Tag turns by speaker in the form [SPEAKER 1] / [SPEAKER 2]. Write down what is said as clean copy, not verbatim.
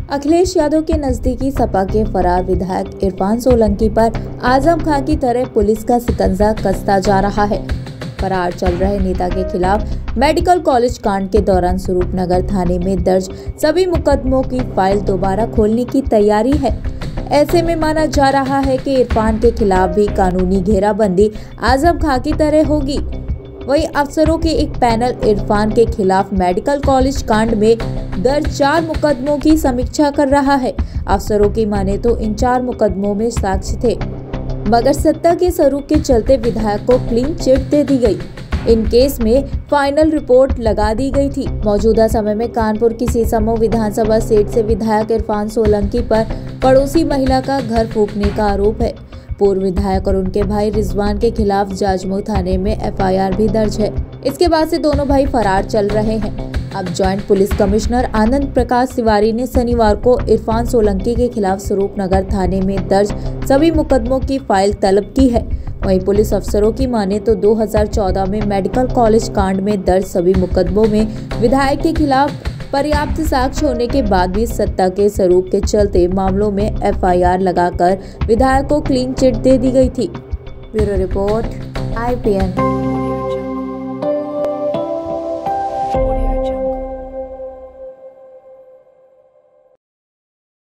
[SPEAKER 1] अखिलेश यादव के नजदीकी सपा के फरार विधायक इरफान सोलंकी पर आजम खां की तरह पुलिस का शिकंजा कसता जा रहा है। फरार चल रहे नेता के खिलाफ मेडिकल कॉलेज कांड के दौरान स्वरूपनगर थाने में दर्ज सभी मुकदमों की फाइल दोबारा खोलने की तैयारी है। ऐसे में माना जा रहा है कि इरफान के खिलाफ भी कानूनी घेराबंदी आजम खां की तरह होगी। वहीं अफसरों के एक पैनल इरफान के खिलाफ मेडिकल कॉलेज कांड में दर्ज 4 मुकदमों की समीक्षा कर रहा है। अफसरों की माने तो इन 4 मुकदमों में साक्ष्य थे, मगर सत्ता के स्वरूप के चलते विधायक को क्लीन चिट दे दी गई। इन केस में फाइनल रिपोर्ट लगा दी गई थी। मौजूदा समय में कानपुर की सीसामऊ विधानसभा सीट से विधायक इरफान सोलंकी पर पड़ोसी महिला का घर फूंकने का आरोप है। पूर्व विधायक और उनके भाई रिजवान के खिलाफ जाजमऊ थाने में एफआईआर भी दर्ज है। इसके बाद से दोनों भाई फरार चल रहे हैं। अब joint police commissioner Anand Prakash Tiwari ने शनिवार को इरफान सोलंकी के खिलाफ स्वरूपनगर थाने में दर्ज सभी मुकदमों की फाइल तलब की है। वहीं पुलिस अफसरों की माने तो 2014 में मेडिकल कॉलेज कांड में दर्ज सभी मुकदमों में विधायक के खिलाफ पर्याप्त साक्ष्य होने के बाद भी सत्ता के स्वरूप के चलते मामलों में एफआईआर लगाकर विधायक को क्लीन चिट दे दी गई थी। Bureau report IPN।